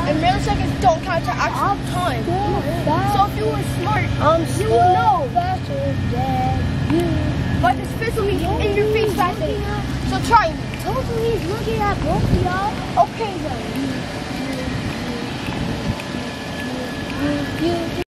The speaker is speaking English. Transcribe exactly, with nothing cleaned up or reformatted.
and milliseconds don't count to actual time. So if you were smart, I'm you would know. faster than you. But this pistol means in your face faster. So try me. Told you he's looking at both of y'all. Okay,